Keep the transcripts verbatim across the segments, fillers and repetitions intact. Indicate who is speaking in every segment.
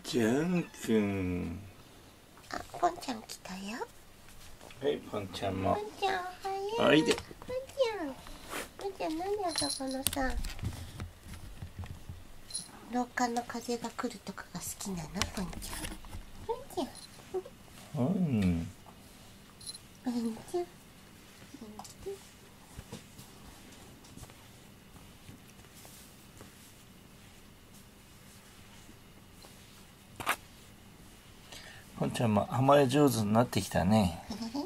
Speaker 1: ジャン君。
Speaker 2: あ、ポンちゃん来たよ。
Speaker 1: はい、ポンちゃんも。
Speaker 2: ポンちゃんおはよう。
Speaker 1: おいで。
Speaker 2: ポンちゃん。ポンちゃんなんであそこのさ、廊下の風が来るとかが好きなの、ポンちゃん。ポンちゃん。
Speaker 1: うん。
Speaker 2: ポンちゃん。
Speaker 1: ポンちゃんも甘え上手になってきたね。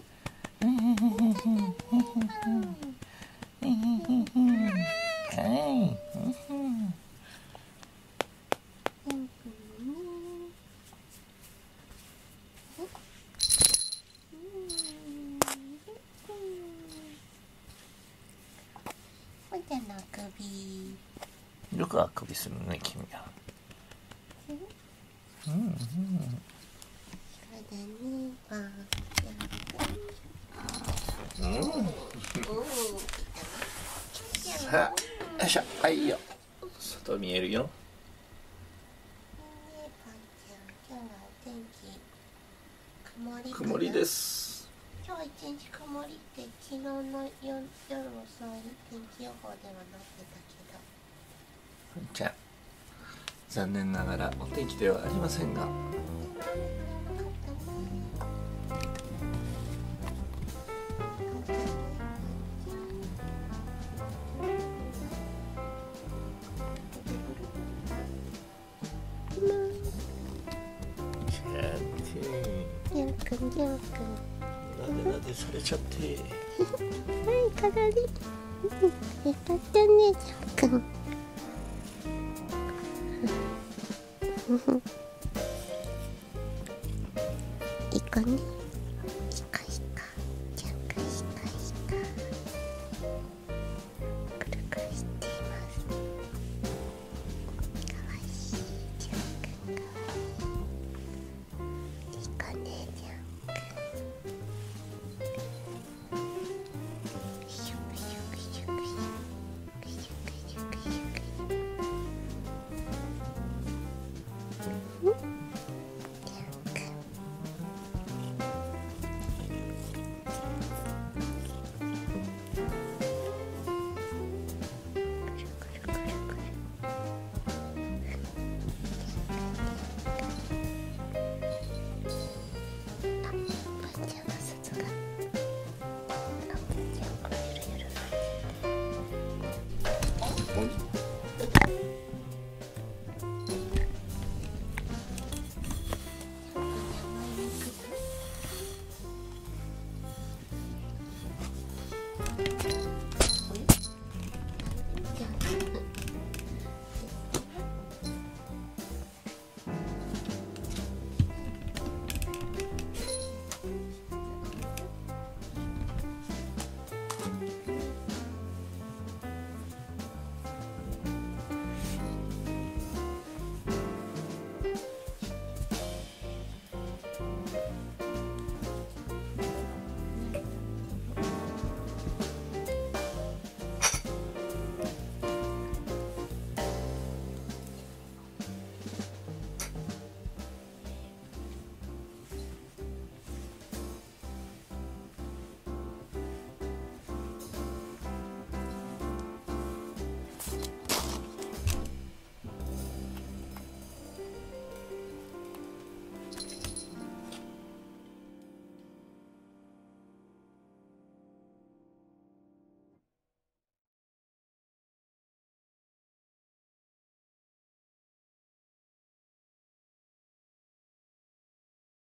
Speaker 2: ポンちゃんのあくび。
Speaker 1: よくあくびするね、君は。うんうん。さあ、よいしょ、はいよ。外見えるよ。曇りです。
Speaker 2: 今日一日曇りって昨日の夜もそういう天気予報ではなってたけど。
Speaker 1: ポンちゃん、残念ながらお天気ではありませんが。
Speaker 2: りょうくん、りょう
Speaker 1: なでなでされちゃって。
Speaker 2: くん。はい、からり。よかったね、りょうくん。いいかね。いかいか。じゃんかいかいか。くるくるしています。かわいい。じゃんくんかわいい。いいかね、じゃん。